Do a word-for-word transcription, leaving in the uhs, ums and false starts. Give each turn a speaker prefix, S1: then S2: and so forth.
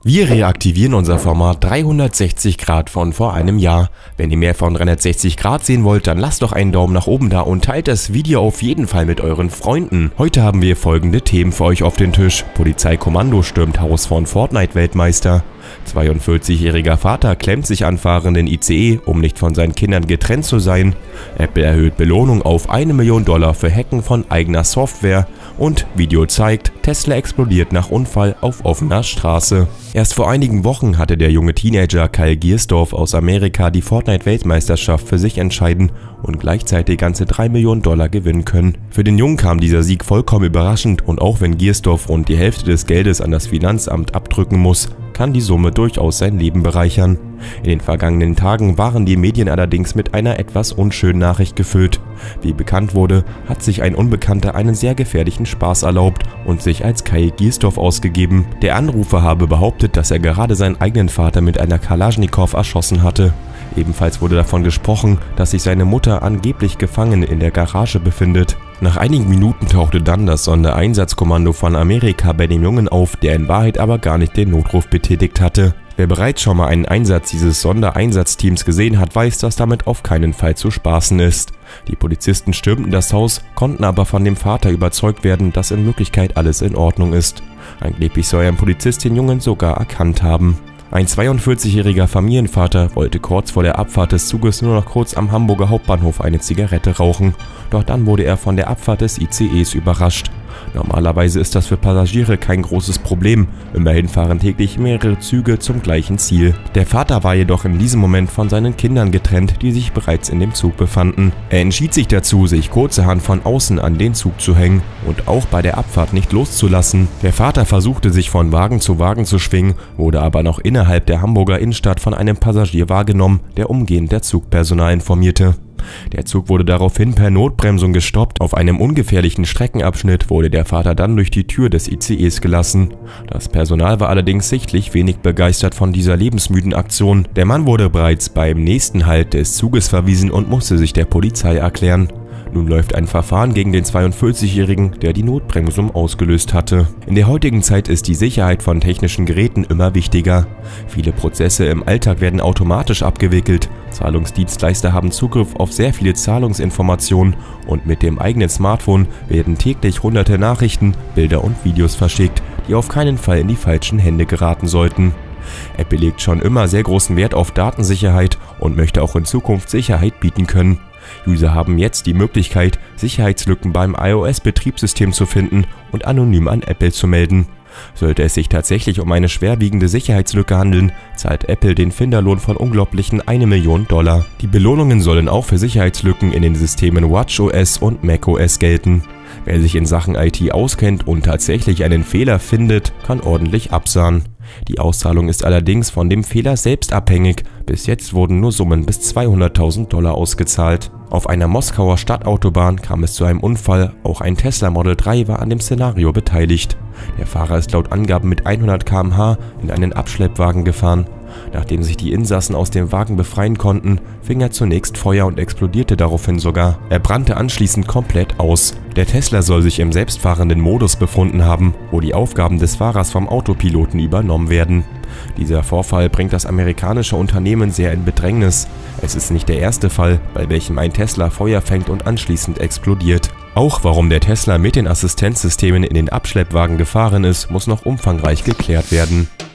S1: Wir reaktivieren unser Format dreihundertsechzig Grad von vor einem Jahr. Wenn ihr mehr von dreihundertsechzig Grad sehen wollt, dann lasst doch einen Daumen nach oben da und teilt das Video auf jeden Fall mit euren Freunden. Heute haben wir folgende Themen für euch auf den Tisch. Polizeikommando stürmt Haus von Fortnite-Weltmeister. zweiundvierzigjähriger Vater klemmt sich an fahrenden I C E, um nicht von seinen Kindern getrennt zu sein. Apple erhöht Belohnung auf eine Million Dollar für Hacken von eigener Software. Und Video zeigt, Tesla explodiert nach Unfall auf offener Straße. Erst vor einigen Wochen hatte der junge Teenager Kyle Giersdorf aus Amerika die Fortnite-Weltmeisterschaft für sich entscheiden und gleichzeitig ganze drei Millionen Dollar gewinnen können. Für den Jungen kam dieser Sieg vollkommen überraschend und auch wenn Giersdorf rund die Hälfte des Geldes an das Finanzamt abdrücken muss, kann die Summe durchaus sein Leben bereichern. In den vergangenen Tagen waren die Medien allerdings mit einer etwas unschönen Nachricht gefüllt. Wie bekannt wurde, hat sich ein Unbekannter einen sehr gefährlichen Spaß erlaubt und sich als Kyle Giersdorf ausgegeben. Der Anrufer habe behauptet, dass er gerade seinen eigenen Vater mit einer Kalaschnikow erschossen hatte. Ebenfalls wurde davon gesprochen, dass sich seine Mutter angeblich gefangen in der Garage befindet. Nach einigen Minuten tauchte dann das Sondereinsatzkommando von Amerika bei dem Jungen auf, der in Wahrheit aber gar nicht den Notruf betätigt hatte. Wer bereits schon mal einen Einsatz dieses Sondereinsatzteams gesehen hat, weiß, dass damit auf keinen Fall zu spaßen ist. Die Polizisten stürmten das Haus, konnten aber von dem Vater überzeugt werden, dass in Wirklichkeit alles in Ordnung ist. Angeblich soll ein Polizist den Jungen sogar erkannt haben. Ein zweiundvierzigjähriger Familienvater wollte kurz vor der Abfahrt des Zuges nur noch kurz am Hamburger Hauptbahnhof eine Zigarette rauchen, doch dann wurde er von der Abfahrt des I C Es überrascht. Normalerweise ist das für Passagiere kein großes Problem, immerhin fahren täglich mehrere Züge zum gleichen Ziel. Der Vater war jedoch in diesem Moment von seinen Kindern getrennt, die sich bereits in dem Zug befanden. Er entschied sich dazu, sich kurzerhand von außen an den Zug zu hängen und auch bei der Abfahrt nicht loszulassen. Der Vater versuchte sich von Wagen zu Wagen zu schwingen, wurde aber noch innerhalb der Hamburger Innenstadt von einem Passagier wahrgenommen, der umgehend der Zugpersonal informierte. Der Zug wurde daraufhin per Notbremsung gestoppt. Auf einem ungefährlichen Streckenabschnitt wurde der Vater dann durch die Tür des I C Es gelassen. Das Personal war allerdings sichtlich wenig begeistert von dieser lebensmüden Aktion. Der Mann wurde bereits beim nächsten Halt des Zuges verwiesen und musste sich der Polizei erklären. Nun läuft ein Verfahren gegen den zweiundvierzigjährigen, der die Notbremsung ausgelöst hatte. In der heutigen Zeit ist die Sicherheit von technischen Geräten immer wichtiger. Viele Prozesse im Alltag werden automatisch abgewickelt. Zahlungsdienstleister haben Zugriff auf sehr viele Zahlungsinformationen und mit dem eigenen Smartphone werden täglich hunderte Nachrichten, Bilder und Videos verschickt, die auf keinen Fall in die falschen Hände geraten sollten. Apple legt schon immer sehr großen Wert auf Datensicherheit und möchte auch in Zukunft Sicherheit bieten können. User haben jetzt die Möglichkeit, Sicherheitslücken beim iOS-Betriebssystem zu finden und anonym an Apple zu melden. Sollte es sich tatsächlich um eine schwerwiegende Sicherheitslücke handeln, zahlt Apple den Finderlohn von unglaublichen eine Million Dollar. Die Belohnungen sollen auch für Sicherheitslücken in den Systemen WatchOS und macOS gelten. Wer sich in Sachen I T auskennt und tatsächlich einen Fehler findet, kann ordentlich absahnen. Die Auszahlung ist allerdings von dem Fehler selbst abhängig. Bis jetzt wurden nur Summen bis zweihunderttausend Dollar ausgezahlt. Auf einer Moskauer Stadtautobahn kam es zu einem Unfall, auch ein Tesla Model drei war an dem Szenario beteiligt. Der Fahrer ist laut Angaben mit hundert Kilometer pro Stunde in einen Abschleppwagen gefahren. Nachdem sich die Insassen aus dem Wagen befreien konnten, fing er zunächst Feuer und explodierte daraufhin sogar. Er brannte anschließend komplett aus. Der Tesla soll sich im selbstfahrenden Modus befunden haben, wo die Aufgaben des Fahrers vom Autopiloten übernommen werden. Dieser Vorfall bringt das amerikanische Unternehmen sehr in Bedrängnis. Es ist nicht der erste Fall, bei welchem ein Tesla Feuer fängt und anschließend explodiert. Auch warum der Tesla mit den Assistenzsystemen in den Abschleppwagen gefahren ist, muss noch umfangreich geklärt werden.